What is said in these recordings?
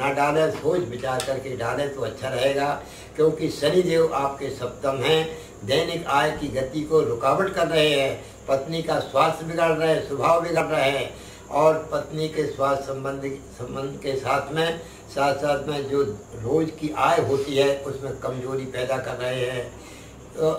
ना डालें, सोच विचार करके डालें तो अच्छा रहेगा, क्योंकि शनिदेव आपके सप्तम हैं, दैनिक आय की गति को रुकावट कर रहे हैं, पत्नी का स्वास्थ्य बिगाड़ रहे हैं, स्वभाव बिगाड़ रहे हैं, और पत्नी के स्वास्थ्य संबंध के साथ साथ में जो रोज की आय होती है उसमें कमजोरी पैदा कर रहे हैं। तो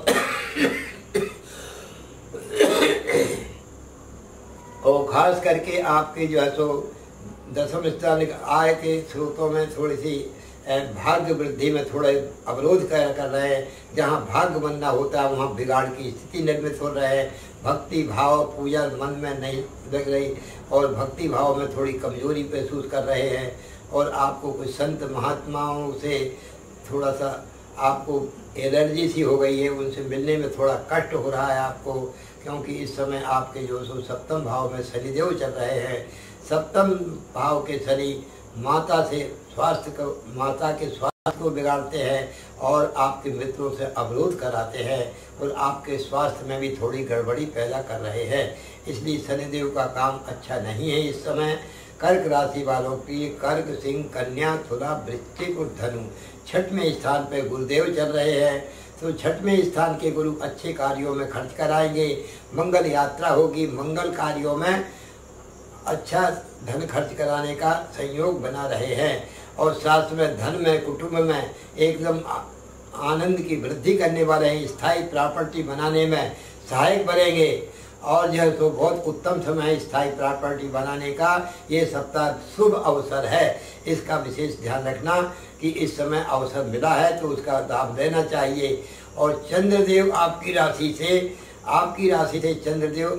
और खास करके आपके जो है सो दशम स्थान आय के स्रोतों में थोड़ी सी भाग्य वृद्धि में थोड़े अवरोध कर रहे हैं। जहाँ भाग्य बनना होता है वहाँ बिगाड़ की स्थिति निर्मित हो रहे हैं। भक्ति भाव पूजा मन में नहीं लग रही और भक्ति भाव में थोड़ी कमजोरी महसूस कर रहे हैं, और आपको कुछ संत महात्माओं से थोड़ा सा आपको एलर्जी सी हो गई है, उनसे मिलने में थोड़ा कष्ट हो रहा है आपको, क्योंकि इस समय आपके जो सो सप्तम भाव में शनिदेव चल रहे हैं। सप्तम भाव के शनि माता के स्वास्थ्य को बिगाड़ते हैं और आपके मित्रों से अवरोध कराते हैं और आपके स्वास्थ्य में भी थोड़ी गड़बड़ी पैदा कर रहे हैं। इसलिए शनिदेव का काम अच्छा नहीं है इस समय। कर्क राशि वालों की कर्क, सिंह, कन्या, तुला, वृश्चिक और धनु 6वें स्थान पर गुरुदेव चल रहे हैं। तो 6वें स्थान के गुरु अच्छे कार्यों में खर्च कराएंगे, मंगल यात्रा होगी, मंगल कार्यों में अच्छा धन खर्च कराने का संयोग बना रहे हैं, और साथ में धन में कुटुंब में एकदम आनंद की वृद्धि करने वाले हैं। स्थायी प्रॉपर्टी बनाने में सहायक बनेंगे, और जो है तो बहुत उत्तम समय है स्थायी प्रॉपर्टी बनाने का। ये सप्ताह शुभ अवसर है, इसका विशेष ध्यान रखना कि इस समय अवसर मिला है तो उसका लाभ लेना चाहिए। और चंद्रदेव आपकी राशि से चंद्रदेव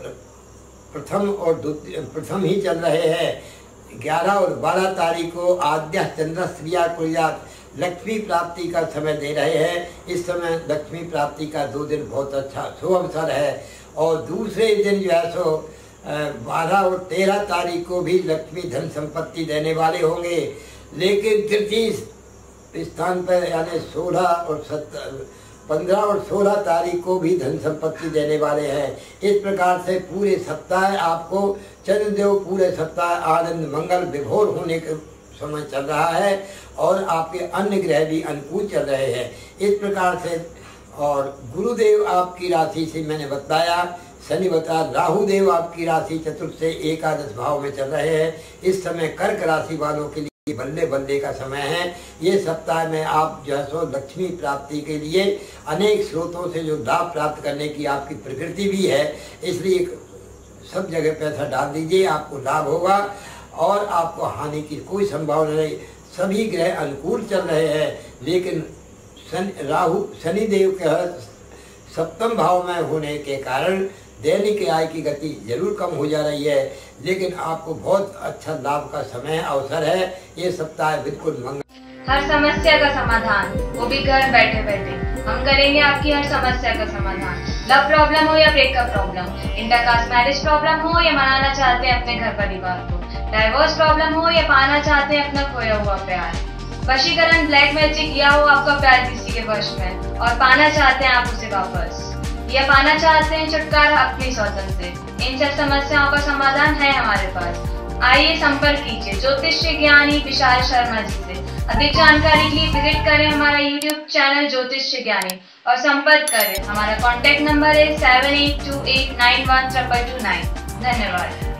प्रथम ही चल रहे हैं। 11 और 12 तारीख को आद्य चंद्र श्रिया कुर्यात लक्ष्मी प्राप्ति का समय दे रहे हैं। इस समय लक्ष्मी प्राप्ति का 2 दिन बहुत अच्छा शुभ अवसर है, और दूसरे दिन जो है सो 12 और 13 तारीख को भी लक्ष्मी धन संपत्ति देने वाले होंगे, लेकिन तृतीय स्थान पर यानी 15 और 16 तारीख को भी धन संपत्ति देने वाले हैं। इस प्रकार से पूरे सप्ताह आपको चंद्रदेव पूरे सप्ताह आनंद मंगल विभोर होने के समय चल रहा है, और आपके अन्य ग्रह भी अनुकूल चल रहे हैं। इस प्रकार से और गुरुदेव आपकी राशि से मैंने बताया, शनि बता, राहु देव आपकी राशि चतुर्थ से एकादश भाव में चल रहे हैं। इस समय कर्क राशि वालों के लिए बल्ले बल्ले का समय है। ये सप्ताह में आप जो है सो लक्ष्मी प्राप्ति के लिए अनेक स्रोतों से जो लाभ प्राप्त करने की आपकी प्रकृति भी है, इसलिए सब जगह पैसा डाल दीजिए, आपको लाभ होगा और आपको हानि की कोई संभावना नहीं। सभी ग्रह अनुकूल चल रहे हैं, लेकिन शनिदेव के सप्तम भाव में होने के कारण दैनिक आय की गति जरूर कम हो जा रही है, लेकिन आपको बहुत अच्छा लाभ का समय अवसर है। ये सप्ताह बिल्कुल मंगल। हर समस्या का समाधान, वो भी घर बैठे बैठे। हम करेंगे आपकी हर समस्या का समाधान। लव प्रॉब्लम हो या breakup problem, intercaste marriage problem हो या मनाना चाहते हैं अपने घर परिवार को, डाइवोर्स प्रॉब्लम हो या पाना चाहते हैं अपना खोया हुआ प्यार, वशीकरण, ब्लैक मैजिक या हो आपका प्यार किसी के वश में और पाना चाहते हैं आप उसे वापस, या पाना चाहते हैं छुटकारा अपनी स्वजन से, इन सब समस्याओं का समाधान है हमारे पास। आइए संपर्क कीजिए ज्योतिष ज्ञानी विशाल शर्मा जी से। अधिक जानकारी के लिए विजिट करें हमारा YouTube चैनल ज्योतिष ज्ञानी और संपर्क करें। हमारा कॉन्टैक्ट नंबर है 7828912229। धन्यवाद।